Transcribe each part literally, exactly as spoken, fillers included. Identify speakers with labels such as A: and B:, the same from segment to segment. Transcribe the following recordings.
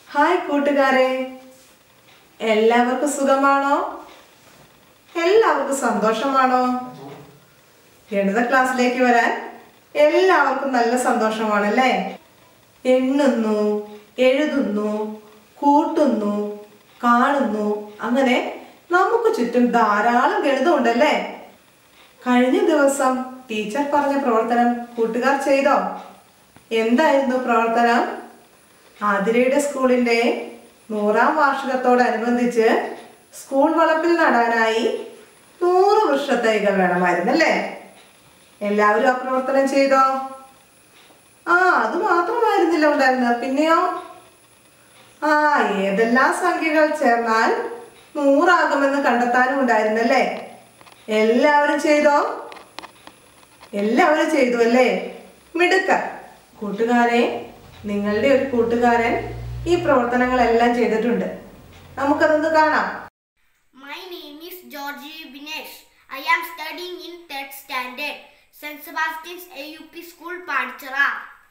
A: Hi കൂട്ടുകാരെ, എല്ലാവർക്കും സുഖമാണോ? എല്ലാവർക്കും സന്തോഷമാണോ? ഗണിത ക്ലാസ്സിലേക്ക് വരാൻ എല്ലാവർക്കും നല്ല സന്തോഷമാണല്ലേ? എണ്ണുന്നു, എഴുതുന്നു, കൂട്ടുന്നു, കാണുന്നു, അങ്ങനെ നമുക്ക് ചുറ്റും ധാരാളം ഗണിതമുണ്ടല്ലേ? കഴിഞ്ഞ ദിവസം ടീച്ചർ പറഞ്ഞ പ്രവർത്തനം കൂട്ടുകാർ ചെയ്തോ? എന്തായിരുന്നു പ്രവർത്തനം? ആതിരയുടെ സ്കൂളിന്റെ നൂറാം വാർഷികത്തോടനുബന്ധിച്ച് സ്കൂൾ വളപ്പിൽ നടാനായി നൂറ് വൃക്ഷത്തൈകൾ വേണമായിരുന്നല്ലേ? എല്ലാവരും ആ പ്രവർത്തനം ചെയ്തോ? ആ അത് മാത്രമായിരുന്നില്ല ഉണ്ടായിരുന്നത്, പിന്നെയോ? ആ ഏതെല്ലാം സംഖ്യകൾ ചേർന്നാൽ നൂറാകുമെന്ന് കണ്ടെത്താനും ഉണ്ടായിരുന്നല്ലേ? എല്ലാവരും ചെയ്തോ? എല്ലാവരും ചെയ്തു അല്ലേ? മിടുക്കർ. കൂട്ടുകാരെ, നിങ്ങളുടെ ഒരു കൂട്ടുകാരൻ ഈ പ്രവർത്തനങ്ങളെല്ലാം ചെയ്തിട്ടുണ്ട്. നമുക്കതൊന്ന് കാണാം.
B: My name is Georgie Vinesh. I am studying in third standard, Saint Sebastian's A U P School, Panchara.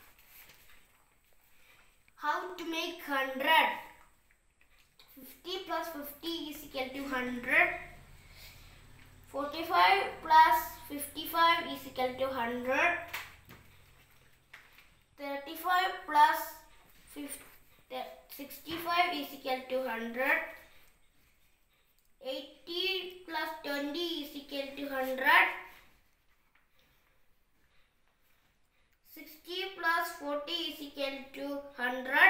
B: How to make one hundred? fifty plus fifty is equal to one hundred. forty-five plus fifty-five is equal to one hundred. thirty-five plus sixty-five is equal to one hundred. eighty plus twenty is equal to one hundred. sixty plus forty is equal to one hundred.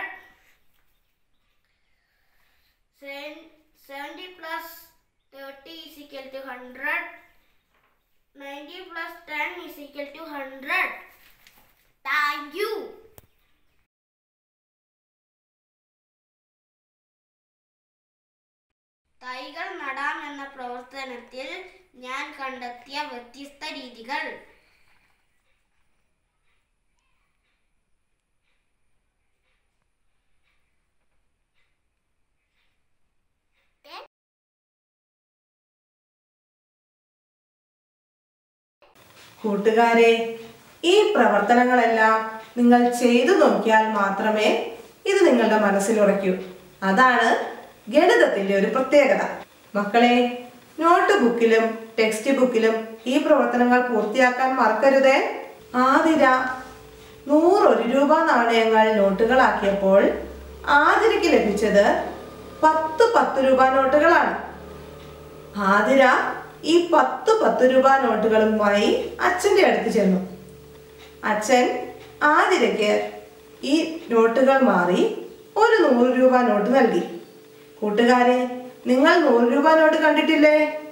B: seventy plus thirty is equal to one hundred. ninety plus ten is equal to one hundred. Thank you. തൈകൾ നടാം എന്ന പ്രവർത്തനത്തിൽ ഞാൻ കണ്ടെത്തിയ വ്യത്യസ്ത രീതികൾ.
A: കൂട്ടുകാരെ, ഈ പ്രവർത്തനങ്ങളെല്ലാം നിങ്ങൾ ചെയ്തു നോക്കിയാൽ മാത്രമേ ഇത് നിങ്ങളുടെ മനസ്സിൽ ഉറയ്ക്കൂ. അതാണ് ഗണിതത്തിന്റെ ഒരു പ്രത്യേകത. മക്കളെ, നോട്ട് ബുക്കിലും ടെക്സ്റ്റ് ബുക്കിലും ഈ പ്രവർത്തനങ്ങൾ പൂർത്തിയാക്കാൻ മറക്കരുതേ. ആതിര നൂറ് ഒരു രൂപ നാണയങ്ങൾ നോട്ടുകളാക്കിയപ്പോൾ ആതിരയ്ക്ക് ലഭിച്ചത് പത്ത് പത്ത് രൂപ നോട്ടുകളാണ്. ആതിര ഈ പത്ത് പത്ത് രൂപ നോട്ടുകളുമായി അച്ഛൻ്റെ അടുത്ത് ചെന്നു. അച്ഛൻ ആതിരയ്ക്ക് ഈ നോട്ടുകൾ മാറി ഒരു നൂറ് രൂപ നോട്ട് നൽകി. കൂട്ടുകാരെ, നിങ്ങൾ നൂറ് രൂപ നോട്ട് കണ്ടിട്ടില്ലേ?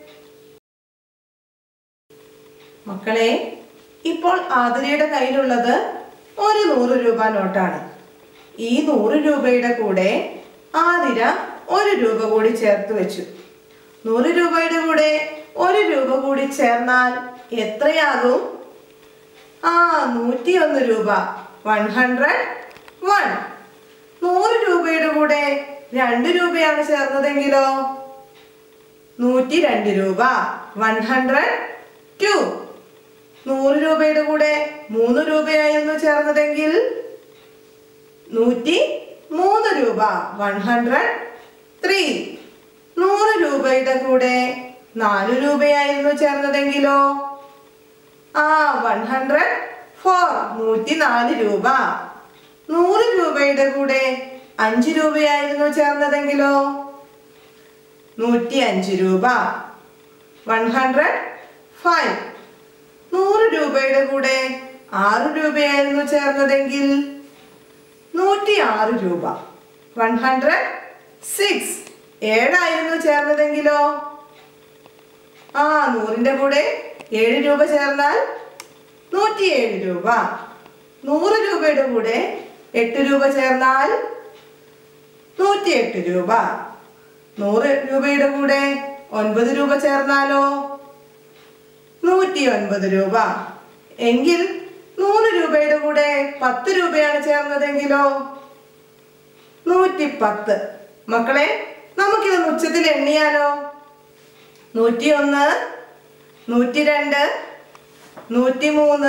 A: മക്കളെ, ഇപ്പോൾ ആതിരയുടെ കയ്യിലുള്ളത് ഒരു നൂറ് രൂപ നോട്ടാണ്. ഈ നൂറ് രൂപയുടെ കൂടെ ആതിര ഒരു രൂപ കൂടി ചേർത്ത് വെച്ചു. നൂറ് രൂപയുടെ കൂടെ ഒരു രൂപ കൂടി ചേർന്നാൽ എത്രയാകും? ആ നൂറ്റി ഒന്ന് രൂപ. One hundred one. നൂറ് രൂപയുടെ കൂടെ രണ്ട് രൂപയാണ് ചേർന്നതെങ്കിലോ? നൂറ്റി രണ്ട് രൂപ. One hundred two. നൂറ് രൂപയുടെ കൂടെ മൂന്ന് രൂപയായിരുന്നു ചേർന്നതെങ്കിൽ നൂറ്റി മൂന്ന് രൂപ. One hundred three. നൂറ് രൂപയുടെ കൂടെ നാല് രൂപയായിരുന്നു ചേർന്നതെങ്കിലോ? ആ വൺ ഹൺഡ്രഡ് ഫോർ. നൂറ്റി നാല് രൂപ. നൂറ് രൂപയുടെ കൂടെ അഞ്ച് രൂപയായിരുന്നു ചേർന്നതെങ്കിലോ? നൂറ്റി അഞ്ച് രൂപ. One hundred five. നൂറ് രൂപയുടെ കൂടെ ആറ് രൂപയായിരുന്നു ചേർന്നതെങ്കിൽ നൂറ്റി ആറ് രൂപ. One hundred six. ഏഴായിരുന്നു ചേർന്നതെങ്കിലോ? ആ നൂറിന്റെ കൂടെ ഏഴ് രൂപ ചേർന്നാൽ നൂറ്റി ഏഴ് രൂപ. നൂറ് രൂപയുടെ കൂടെ എട്ട് രൂപ ചേർന്നാൽ നൂറ്റി എട്ട് രൂപ. നൂറ് രൂപയുടെ കൂടെ ഒൻപത് രൂപ ചേർന്നാലോ? നൂറ്റി ഒൻപത് രൂപ. എങ്കിൽ നൂറ് രൂപയുടെ കൂടെ പത്ത് രൂപയാണ് ചേർന്നതെങ്കിലോ? നൂറ്റി പത്ത്. മക്കളെ, നമുക്കിത് ഉച്ചത്തിൽ എണ്ണിയാലോ? നൂറ്റി ഒന്ന്, നൂറ്റി രണ്ട്, നൂറ്റി മൂന്ന്,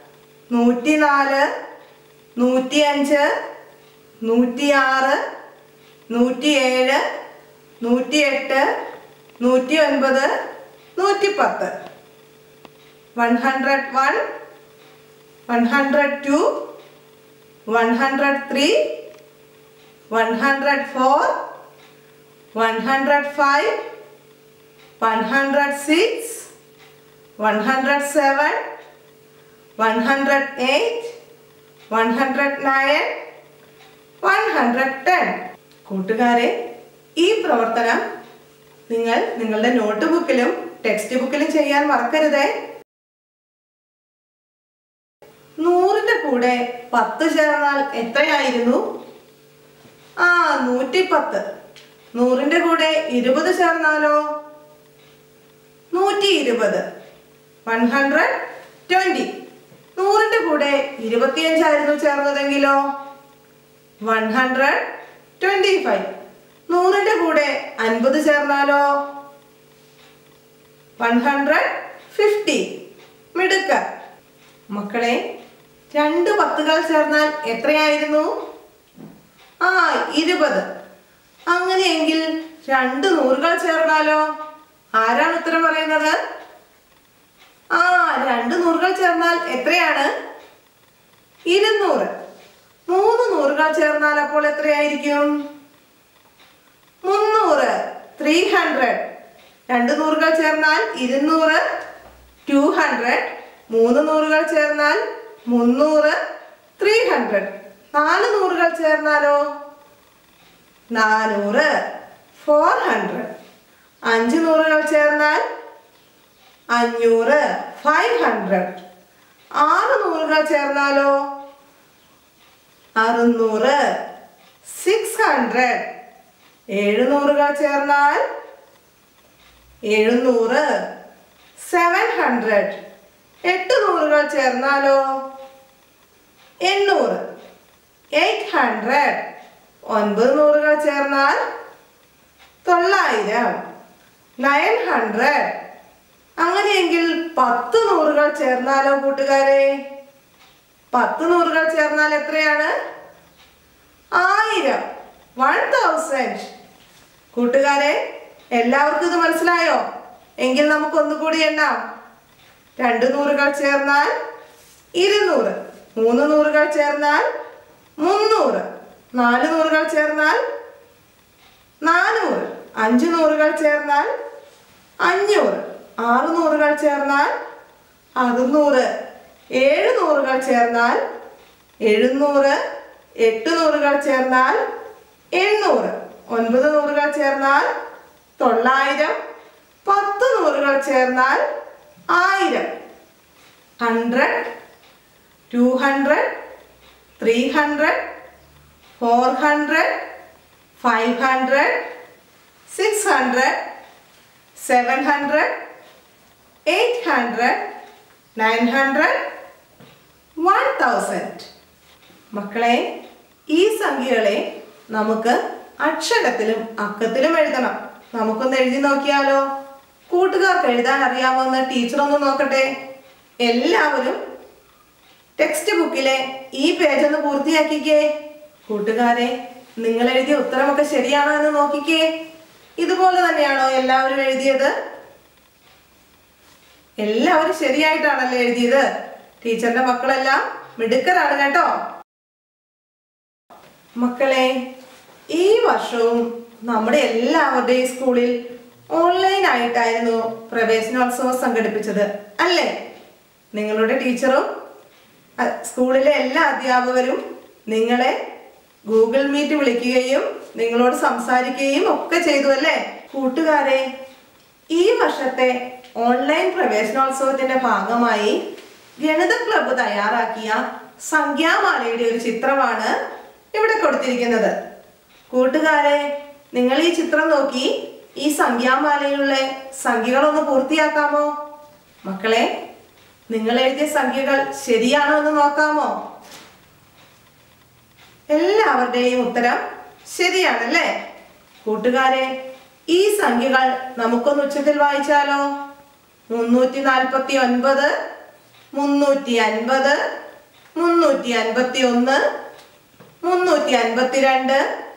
A: നൂറ്റി നാല്, നൂറ്റി അഞ്ച്, നൂറ്റി ആറ്, നൂറ്റി ഏഴ്, നൂറ്റി എട്ട്, നൂറ്റി ഒൻപത്, നൂറ്റി പത്ത്. One hundred one, one hundred two, one hundred three, one hundred four, one hundred five, one hundred six, one hundred seven, one hundred eight, one hundred nine, one hundred ten. കൂട്ടുകാരെ, ഈ പ്രവർത്തനം നിങ്ങൾ നിങ്ങളുടെ നോട്ട് ബുക്കിലും ടെക്സ്റ്റ് ബുക്കിലും ചെയ്യാൻ മറക്കരുതേ. നൂറിന്റെ കൂടെ പത്ത് ചേർന്നാൽ എത്രയായിരുന്നു? ആ നൂറ്റി പത്ത്. നൂറിന്റെ കൂടെ ഇരുപത് ചേർന്നാലോ? നൂറ്റി ഇരുപത്. One hundred twenty. നൂറിന്റെ കൂടെ ഇരുപത്തിയഞ്ചായിരുന്നു ചേർന്നതെങ്കിലോ? One hundred twenty five. നൂറിന്റെ കൂടെ അൻപത് ചേർന്നാലോ? One hundred fifty. മിടുക്ക മക്കളെ, രണ്ട് പത്തുകൾ ചേർന്നാൽ എത്രയായിരുന്നു? ആ ഇരുപത്. അങ്ങനെയെങ്കിൽ രണ്ട് നൂറുകൾ ചേർന്നാലോ? ആരാണ് ഉത്തരം പറയുന്നത്? ആ രണ്ട് നൂറുകൾ ചേർന്നാൽ എത്രയാണ്? ഇരുന്നൂറ്. മൂന്ന് നൂറുകൾ ചേർന്നാൽ അപ്പോൾ എത്രയായിരിക്കും? മുന്നൂറ്. Three hundred. രണ്ട് നൂറുകൾ ചേർന്നാൽ ഇരുന്നൂറ്. Two hundred. മൂന്ന് നൂറുകൾ ചേർന്നാൽ മുന്നൂറ്. Three hundred. നാല് നൂറുകൾ ചേർന്നാലോ? നാനൂറ്. Four hundred. അഞ്ച് നൂറുകൾ ചേർന്നാൽ അഞ്ഞൂറ്. Five hundred. ആറ് നൂറുകൾ ചേർന്നാലോ? അറുന്നൂറ്. Six hundred. ഏഴ് നൂറുകൾ ചേർന്നാൽ എഴുന്നൂറ്. Seven hundred. എട്ട് നൂറുകൾ ചേർന്നാലോ? എണ്ണൂറ്. Eight hundred. ഒൻപത് നൂറുകൾ ചേർന്നാൽ തൊള്ളായിരം. Nine hundred. അങ്ങനെയെങ്കിൽ പത്ത് നൂറുകൾ ചേർന്നാലോ കൂട്ടുകാരെ? പത്ത് നൂറുകൾ ചേർന്നാൽ എത്രയാണ്? ആയിരം. One thousand. കൂട്ടുകാരെ, എല്ലാവർക്കും ഇത് മനസ്സിലായോ? എങ്കിൽ നമുക്ക് ഒന്നുകൂടി എണ്ണാം. രണ്ട് നൂറുകൾ ചേർന്നാൽ ഇരുന്നൂറ്. മൂന്ന് നൂറുകൾ ചേർന്നാൽ മുന്നൂറ്. നാല് നൂറുകൾ ചേർന്നാൽ നാനൂറ്. അഞ്ച് നൂറുകൾ ചേർന്നാൽ അഞ്ഞൂറ്. ആറ് നൂറുകൾ ചേർന്നാൽ അറുന്നൂറ്. ഏഴ് നൂറുകൾ ചേർന്നാൽ എഴുന്നൂറ്. എട്ട് നൂറുകൾ ചേർന്നാൽ എണ്ണൂറ്. ഒൻപത് നൂറുകൾ ചേർന്നാൽ തൊള്ളായിരം. പത്ത് നൂറുകൾ ചേർന്നാൽ ആയിരം. Hundred, two hundred, three hundred, four hundred, five hundred, six hundred, seven hundred, eight hundred, nine hundred, one thousand. മക്കളെ, ഈ സംഖ്യകളെ നമുക്ക് അക്ഷരത്തിലും അക്കത്തിലും എഴുതണം. നമുക്കൊന്ന് എഴുതി നോക്കിയാലോ? കൂട്ടുകാർക്ക് എഴുതാൻ അറിയാമെന്ന് ടീച്ചർ ഒന്ന് നോക്കട്ടെ. എല്ലാവരും ടെക്സ്റ്റ് ബുക്കിലെ ഈ പേജ് ഒന്ന് പൂർത്തിയാക്കിക്കേ. കൂട്ടുകാരെ, നിങ്ങൾ എഴുതിയ ഉത്തരമൊക്കെ ശരിയാണോ എന്ന് നോക്കിക്കേ. ഇതുപോലെ തന്നെയാണോ എല്ലാവരും എഴുതിയത്? എല്ലാവരും ശരിയായിട്ടാണല്ലോ എഴുതിയത്. ടീച്ചറിന്റെ മക്കളെല്ലാം മിടുക്കരാണ് കേട്ടോ. മക്കളെ, ഈ വർഷവും നമ്മുടെ എല്ലാവരുടെയും സ്കൂളിൽ ഓൺലൈൻ ആയിട്ടായിരുന്നു പ്രവേശനോത്സവം സംഘടിപ്പിച്ചത് അല്ലേ? നിങ്ങളുടെ ടീച്ചറും സ്കൂളിലെ എല്ലാ അധ്യാപകരും നിങ്ങളെ ഗൂഗിൾ മീറ്റ് വിളിക്കുകയും നിങ്ങളോട് സംസാരിക്കുകയും ഒക്കെ ചെയ്തു അല്ലേ? കൂട്ടുകാരെ, ഈ വർഷത്തെ ഓൺലൈൻ പ്രവേശനോത്സവത്തിന്റെ ഭാഗമായി ഗണിത ക്ലബ്ബ് തയ്യാറാക്കിയ സംഖ്യാമാലയുടെ ഒരു ചിത്രമാണ് ഇവിടെ കൊടുത്തിരിക്കുന്നത്. കൂട്ടുകാരെ, നിങ്ങൾ ഈ ചിത്രം നോക്കി ഈ സംഖ്യാമാലയിലുള്ള സംഖ്യകളൊന്ന് പൂർത്തിയാക്കാമോ? മക്കളെ, നിങ്ങൾ എഴുതിയ സംഖ്യകൾ ശരിയാണോ എന്ന് നോക്കാമോ? എല്ലാവരുടെയും ഉത്തരം ശരിയാണല്ലേ? കൂട്ടുകാരെ, ഈ സംഖ്യകൾ നമുക്കൊന്ന് ഉച്ചത്തിൽ വായിച്ചാലോ? മുന്നൂറ്റി നാൽപ്പത്തി ഒൻപത്, മുന്നൂറ്റി അൻപത്, മുന്നൂറ്റി അൻപത്തി ഒന്ന്, മുന്നൂറ്റി അൻപത്തി രണ്ട്,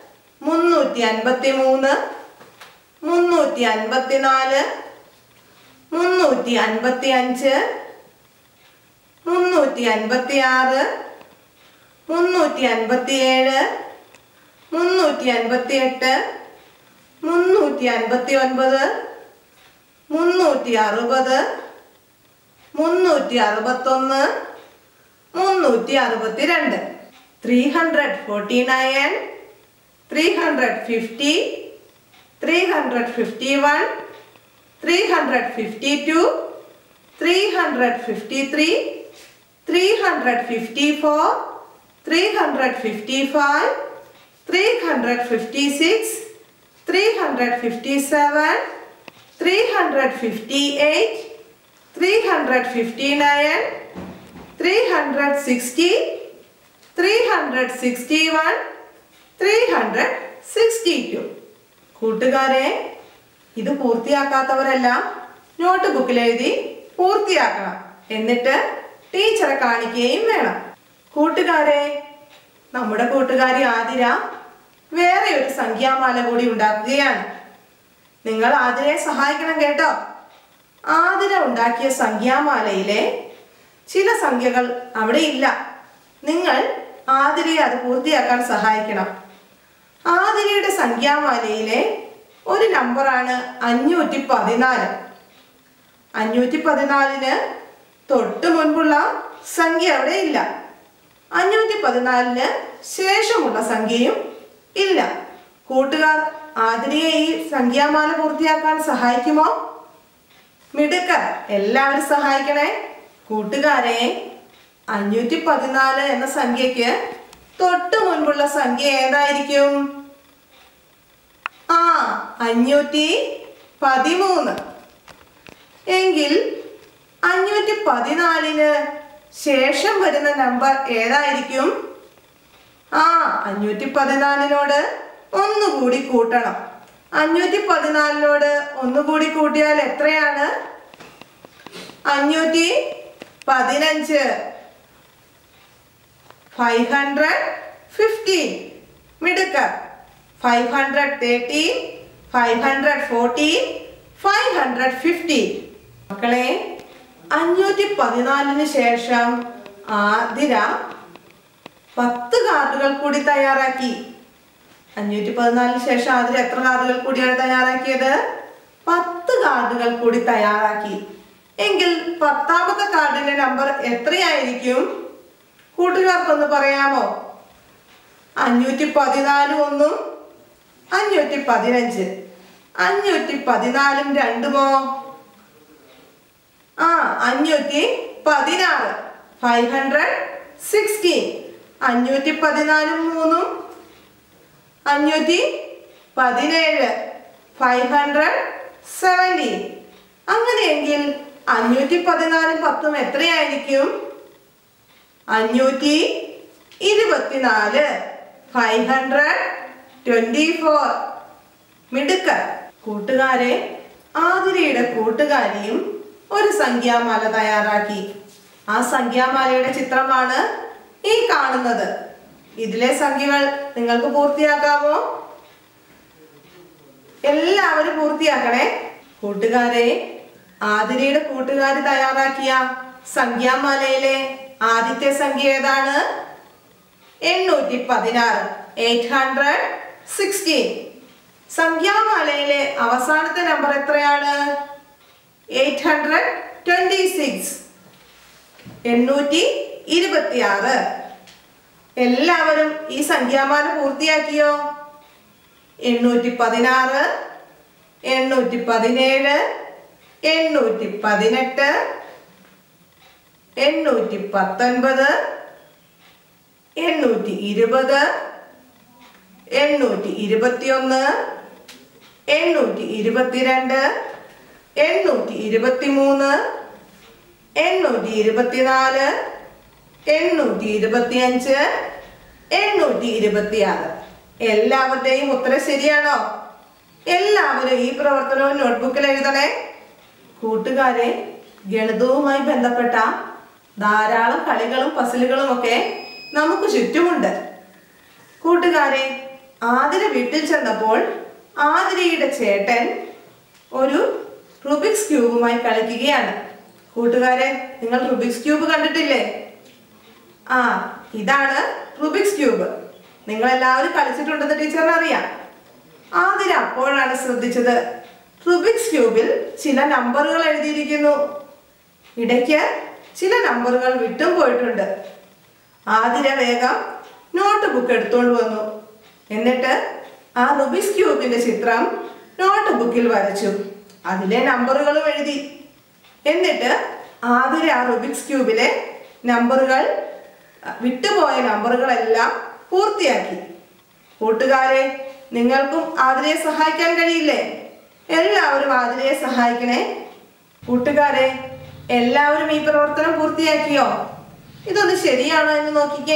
A: മുന്നൂറ്റി അൻപത്തി മൂന്ന്, മുന്നൂറ്റി അൻപത്തി നാല്, മുന്നൂറ്റി അൻപത്തി അഞ്ച്, മുന്നൂറ്റി അൻപത്തി ആറ്, മുന്നൂറ്റി അൻപത്തി ഏഴ്, മുന്നൂറ്റി അൻപത്തി എട്ട്, മുന്നൂറ്റി അൻപത്തി ഒൻപത്, മുന്നൂറ്റി അറുപത്, മുന്നൂറ്റി അറുപത്തൊന്ന്, മുന്നൂറ്റി അറുപത്തി രണ്ട്. Three hundred forty nine, three hundred fifty, three hundred fifty one, three hundred fifty two, three hundred fifty three, three hundred fifty four, three hundred fifty five, three hundred fifty six, three hundred fifty seven, three hundred fifty eight, three hundred fifty nine, three hundred sixty, three hundred sixty one, three hundred sixty two. കൂട്ടുകാരെ, ഇത് പൂർത്തിയാക്കാത്തവരെല്ലാം not ബുക്കിൽ എഴുതി പൂർത്തിയാക്കണം. എന്നിട്ട് ടീച്ചറെ കാണിക്കുകയും വേണം. കൂട്ടുകാരെ, നമ്മുടെ കൂട്ടുകാരി ആതിര വേറെ ഒരു സംഖ്യാമാല കൂടി ഉണ്ടാക്കുകയാണ്. നിങ്ങൾ ആതിരയെ സഹായിക്കണം കേട്ടോ. ആതിര ഉണ്ടാക്കിയ സംഖ്യാമാലയിലെ ചില സംഖ്യകൾ അവിടെ ഇല്ല. നിങ്ങൾ ആതിരയെ അത് പൂർത്തിയാക്കാൻ സഹായിക്കണം. ആതിരയുടെ സംഖ്യാമാലയിലെ ഒരു നമ്പറാണ് അഞ്ഞൂറ്റി പതിനാല്. അഞ്ഞൂറ്റി പതിനാലിന് തൊട്ട് മുൻപുള്ള സംഖ്യ അവിടെ ഇല്ല. അഞ്ഞൂറ്റി പതിനാലിന് ശേഷമുള്ള സംഖ്യയും ഇല്ല. കൂട്ടുകാർ ആതിരയെ ഈ സംഖ്യാമാല പൂർത്തിയാക്കാൻ സഹായിക്കുമോ? മിടുക്കർ, എല്ലാവരും സഹായിക്കണേ. കൂട്ടുകാരെ, അഞ്ഞൂറ്റി പതിനാല് എന്ന സംഖ്യക്ക് തൊട്ട് മുൻപുള്ള സംഖ്യ ഏതായിരിക്കും? ആ അഞ്ഞൂറ്റി പതിമൂന്ന്. എങ്കിൽ അഞ്ഞൂറ്റി പതിനാലിന് ശേഷം വരുന്ന നമ്പർ ഏതായിരിക്കും? ആ അഞ്ഞൂറ്റി പതിനാലിനോട് ഒന്നുകൂടി കൂട്ടണം. അഞ്ഞൂറ്റി പതിനാലിനോട് ഒന്നുകൂടി കൂട്ടിയാൽ എത്രയാണ്? അഞ്ഞൂറ്റി പതിനഞ്ച്. Five hundred fifteen. മിടുക്കർ. Five hundred thirteen, five hundred fourteen, five hundred fifteen. മക്കളെ, അഞ്ഞൂറ്റി പതിനാലിന് ശേഷം ആതിര പത്ത് കാർഡുകൾ കൂടി തയ്യാറാക്കി. അഞ്ഞൂറ്റി പതിനാലിന് ശേഷം ആതിര എത്ര കാർഡുകൾ കൂടിയാണ് തയ്യാറാക്കിയത്? പത്ത് കാർഡുകൾ കൂടി തയ്യാറാക്കി. എങ്കിൽ പത്താമത്തെ കാർഡിന്റെ നമ്പർ എത്രയായിരിക്കും? കൂട്ടുകാർക്കൊന്ന് പറയാമോ? അഞ്ഞൂറ്റി പതിനാല് ഒന്നും അഞ്ഞൂറ്റി പതിനഞ്ച്. അഞ്ഞൂറ്റി പതിനാലും രണ്ടുമോ? ആ അഞ്ഞൂറ്റി പതിനാറ്. Five hundred sixteen. അഞ്ഞൂറ്റി പതിനാലും മൂന്നും അഞ്ഞൂറ്റി പതിനേഴ്. Five hundred seventeen. അങ്ങനെയെങ്കിൽ അഞ്ഞൂറ്റി പതിനാലും പത്തും എത്രയായിരിക്കും? അഞ്ഞൂറ്റി ഇരുപത്തിനാല്. Five hundred twenty four. മിടുക്കർ. കൂട്ടുകാരെ, ആതിരയുടെ കൂട്ടുകാരിയും ഒരു സംഖ്യാമാല തയ്യാറാക്കി. ആ സംഖ്യാമാലയുടെ ചിത്രമാണ് ഈ കാണുന്നത്. ഇതിലെ സംഖ്യകൾ നിങ്ങൾക്ക് പൂർത്തിയാക്കാമോ? എല്ലാവരും പൂർത്തിയാക്കണേ. കൂട്ടുകാരെ, ആതിരയുടെ കൂട്ടുകാരി തയ്യാറാക്കിയ സംഖ്യാമാലയിലെ ആദ്യത്തെ സംഖ്യ ഏതാണ്? എണ്ണൂറ്റി പതിനാറ്. Eight hundred sixteen. സംഖ്യാമാലയിലെ അവസാനത്തെ നമ്പർ എത്രയാണ്? Eight hundred twenty six. എണ്ണൂറ്റി ഇരുപത്തി ആറ്. എല്ലാവരും ഈ സംഖ്യാമാല പൂർത്തിയാക്കിയോ? എണ്ണൂറ്റി പതിനാറ്, എണ്ണൂറ്റി പതിനേഴ്, എണ്ണൂറ്റി പതിനെട്ട്, എണ്ണൂറ്റി പത്തൊൻപത്, എണ്ണൂറ്റി ഇരുപത്, എണ്ണൂറ്റി ഇരുപത്തിയൊന്ന്, എണ്ണൂറ്റി ഇരുപത്തിരണ്ട്, എണ്ണൂറ്റി ഇരുപത്തി മൂന്ന്, എണ്ണൂറ്റി ഇരുപത്തിനാല്, എണ്ണൂറ്റി ഇരുപത്തി അഞ്ച്, എണ്ണൂറ്റി ഇരുപത്തി ആറ്. എല്ലാവരുടെയും ഉത്തരം ശരിയാണോ? എല്ലാവരും ഈ പ്രവർത്തനവും നോട്ട്ബുക്കിൽ എഴുതണേ. കൂട്ടുകാരെ, ഗണിതവുമായി ബന്ധപ്പെട്ട ധാരാളം കളികളും പസിലുകളും ഒക്കെ നമുക്ക് ചുറ്റുമുണ്ട്. കൂട്ടുകാരെ, ആതിര വീട്ടിൽ ചെന്നപ്പോൾ ആതിരയുടെ ചേട്ടൻ ഒരു റുബിക്സ് ക്യൂബുമായി കളിക്കുകയാണ്. കൂട്ടുകാരെ, നിങ്ങൾ റുബിക്സ് ക്യൂബ് കണ്ടിട്ടില്ലേ? ആ, ഇതാണ് റുബിക്സ് ക്യൂബ്. നിങ്ങൾ എല്ലാവരും കളിച്ചിട്ടുണ്ടെന്ന് ടീച്ചറിന് അറിയാം. ആതിര അപ്പോഴാണ് ശ്രദ്ധിച്ചത് റുബിക്സ് ക്യൂബിൽ ചില നമ്പറുകൾ എഴുതിയിരിക്കുന്നു. ഇടയ്ക്ക് ചില നമ്പറുകൾ വിട്ടും പോയിട്ടുണ്ട്. ആതിര വേഗം നോട്ട് ബുക്ക് എടുത്തുകൊണ്ട് വന്നു. എന്നിട്ട് ആ റുബിക്സ് ക്യൂബിന്റെ ചിത്രം നോട്ട് ബുക്കിൽ വരച്ചു. അതിലെ നമ്പറുകളും എഴുതി. എന്നിട്ട് ആതിര ആ റുബിക്സ് ക്യൂബിലെ നമ്പറുകൾ, വിട്ടുപോയ നമ്പറുകളെല്ലാം പൂർത്തിയാക്കി. കൂട്ടുകാരെ, നിങ്ങൾക്കും ആതിരയെ സഹായിക്കാൻ കഴിയില്ലേ? എല്ലാവരും ആതിരയെ സഹായിക്കണേ. കൂട്ടുകാരെ, എല്ലാവരും ഈ പ്രവർത്തനം പൂർത്തിയാക്കിയോ? ഇതൊന്ന് ശരിയാണോ എന്ന് നോക്കിക്കേ.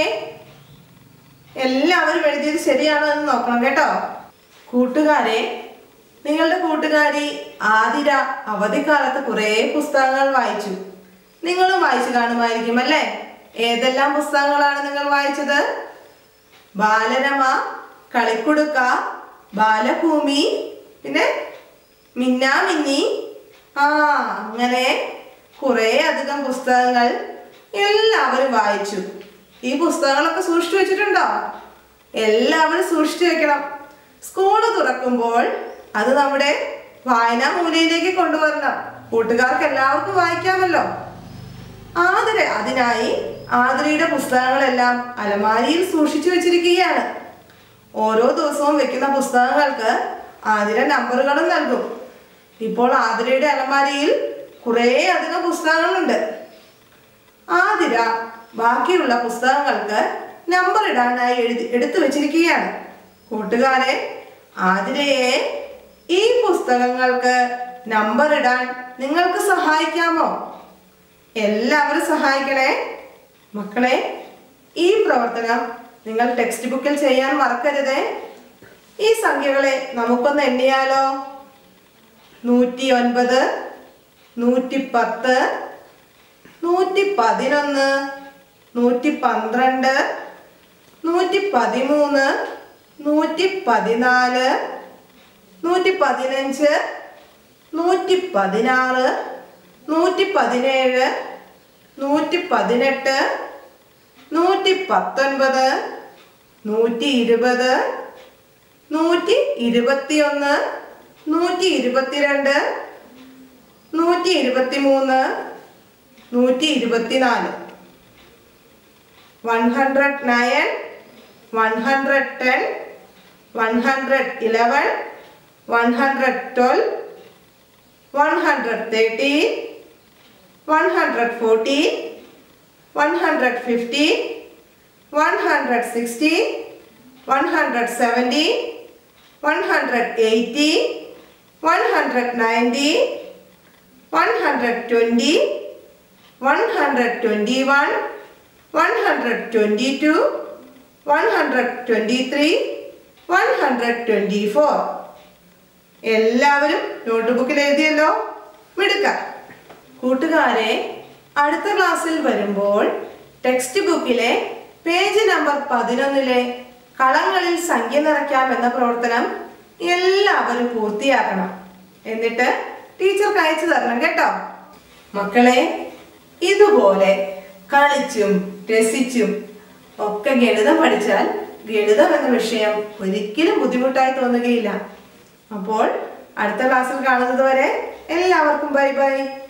A: എല്ലാവരും എഴുതിയത് ശരിയാണോ എന്ന് നോക്കണം കേട്ടോ. കൂട്ടുകാരെ, നിങ്ങളുടെ കൂട്ടുകാരി ആതിര അവധിക്കാലത്ത് കുറേ പുസ്തകങ്ങൾ വായിച്ചു. നിങ്ങളും വായിച്ചു കാണുമായിരിക്കും അല്ലേ? ഏതെല്ലാം പുസ്തകങ്ങളാണ് നിങ്ങൾ വായിച്ചത്? ബാലരമ, കളിക്കുടുക്ക, ബാലഭൂമി, പിന്നെ മിന്നാമിന്നി. ആ, അങ്ങനെ കുറേ അധികം പുസ്തകങ്ങൾ എല്ലാവരും വായിച്ചു. ഈ പുസ്തകങ്ങളൊക്കെ സൂക്ഷിച്ചു വെച്ചിട്ടുണ്ടോ? എല്ലാവരും സൂക്ഷിച്ചു വെക്കണം. സ്കൂള് തുറക്കുമ്പോൾ അത് നമ്മുടെ വായനാ മൂലയിലേക്ക് കൊണ്ടുവരണം. കൂട്ടുകാർക്ക് എല്ലാവർക്കും വായിക്കാമല്ലോ. ആതിര അതിനായി ആതിരയുടെ പുസ്തകങ്ങളെല്ലാം അലമാരിയിൽ സൂക്ഷിച്ചു വെച്ചിരിക്കുകയാണ്. ഓരോ ദിവസവും വെക്കുന്ന പുസ്തകങ്ങൾക്ക് ആതിര നമ്പറുകളും നൽകും. ഇപ്പോൾ ആതിരയുടെ അലമാരിയിൽ കുറേ അധികം പുസ്തകങ്ങളുണ്ട്. ആതിര ബാക്കിയുള്ള പുസ്തകങ്ങൾക്ക് നമ്പർ ഇടാനായി എഴുതി എടുത്തു വെച്ചിരിക്കുകയാണ്. കൂട്ടുകാരെ, ആതിരയെ ഈ പുസ്തകങ്ങൾക്ക് നമ്പർ ഇടാൻ നിങ്ങൾക്ക് സഹായിക്കാമോ? എല്ലാവരും സഹായിക്കണേ. മക്കളെ, ഈ പ്രവർത്തനം നിങ്ങൾ ടെക്സ്റ്റ് ബുക്കിൽ ചെയ്യാൻ മറക്കരുതേ. ഈ സംഖ്യകളെ നമുക്കൊന്ന് എണ്ണിയാലോ? നൂറ്റി ഒൻപത്, നൂറ്റി പത്ത്, നൂറ്റി പതിനൊന്ന്, നൂറ്റി പന്ത്രണ്ട്, നൂറ്റി പതിമൂന്ന്, നൂറ്റി പതിനാല്, നൂറ്റി പതിനഞ്ച്, നൂറ്റി പതിനാറ്, നൂറ്റി പതിനേഴ്, നൂറ്റി പതിനെട്ട്, നൂറ്റി പത്തൊൻപത്, നൂറ്റി ഇരുപത്, നൂറ്റി ഇരുപത്തിയൊന്ന്, നൂറ്റി ഇരുപത്തിരണ്ട്, നൂറ്റി ഇരുപത്തി മൂന്ന്, നൂറ്റി ഇരുപത്തിനാല്. One hundred nine, one hundred ten, one hundred eleven, one hundred twelve, one hundred thirteen, one hundred fourteen, one hundred fifteen, one hundred sixteen, one hundred seventeen, one hundred eighteen, one hundred nineteen, one hundred twenty, one hundred twenty one, one hundred twenty two, one hundred twenty three, one hundred twenty four. എല്ലാവരും നോട്ട് ബുക്കിൽ എഴുതിയല്ലോ? മിടുക്കാം. കൂട്ടുകാരെ, അടുത്ത ക്ലാസ്സിൽ വരുമ്പോൾ text ബുക്കിലെ page number പതിനൊന്നിലെ കളങ്ങളിൽ സംഖ്യ നിറയ്ക്കാം എന്ന പ്രവർത്തനം എല്ലാവരും പൂർത്തിയാക്കണം. എന്നിട്ട് ടീച്ചർക്ക് അയച്ചു തരണം കേട്ടോ. മക്കളെ, ഇതുപോലെ കളിച്ചും രസിച്ചും ഒക്കെ ഗണിതം പഠിച്ചാൽ ഗണിതം എന്ന വിഷയം ഒരിക്കലും ബുദ്ധിമുട്ടായി തോന്നുകയില്ല. അപ്പോൾ അടുത്ത ക്ലാസ്സിൽ കാണുന്നത് വരെ എല്ലാവർക്കും ബൈ ബൈ.